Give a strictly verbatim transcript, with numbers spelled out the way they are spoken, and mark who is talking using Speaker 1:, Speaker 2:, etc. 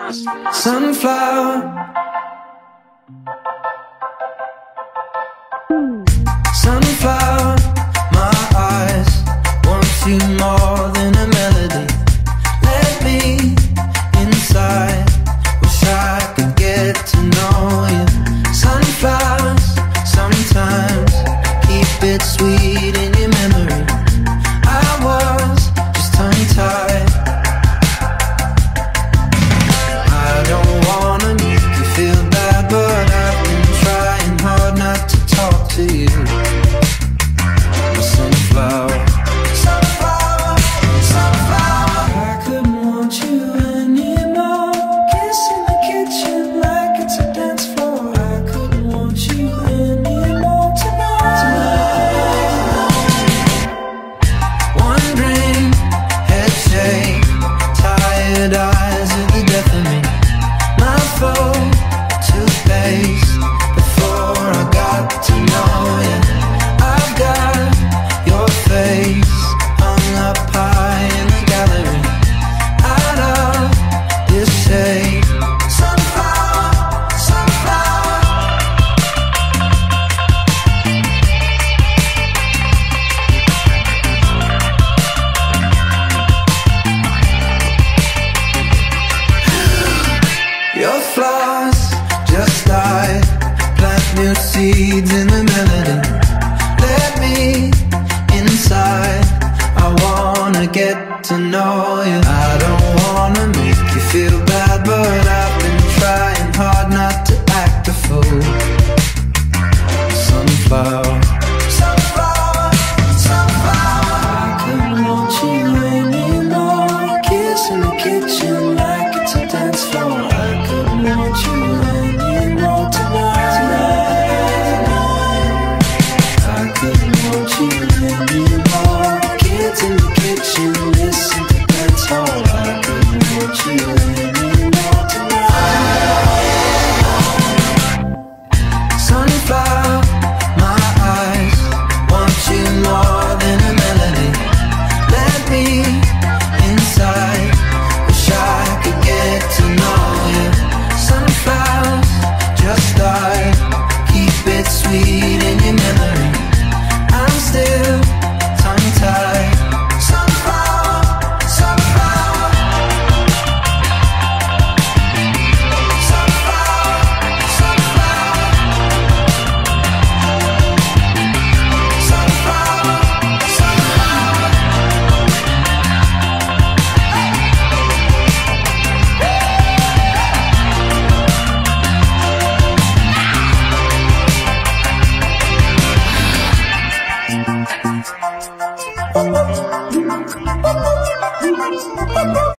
Speaker 1: Sunflower, sunflower, my eyes want you more than a melody. Let me inside, wish I could get to know you. Sunflowers, sometimes keep it sweet in your memory. I was just tongue-tied. I don't wanna make you feel bad, but I've been trying hard not to talk to you. Sunflower, sunflower, sunflower, I couldn't want you anymore. Kiss in the kitchen like it's a dance floor. I couldn't want you anymore tonight. Wondering, head shake, tired eyes of the death of me. My fault, toothpaste, before I got to know you. I've got your face hung up high in the gallery. Out of this shade, sunflower, sunflower. Your flaws just died. Plant new seeds in the melody. Let me inside, I wanna get to know you. I don't wanna make you feel bad, but I've been trying hard not to act a fool. Sunflower, sunflower, sunflower, I couldn't want you anymore. Kiss in the kitchen like it's a dance floor. I couldn't want you anymore tonight. I couldn't want you anymore. Kids in the kitchen, listen to dance hall. I couldn't want you anymore tonight. Sunflower, my eyes want you more than a melody. Let me inside, wish I could get to know you. Sunflowers just died, keep it sweet in your memory. I'm still tongue-tied. Sunflower, sunflower, sunflower, sunflower, sunflower, sunflower.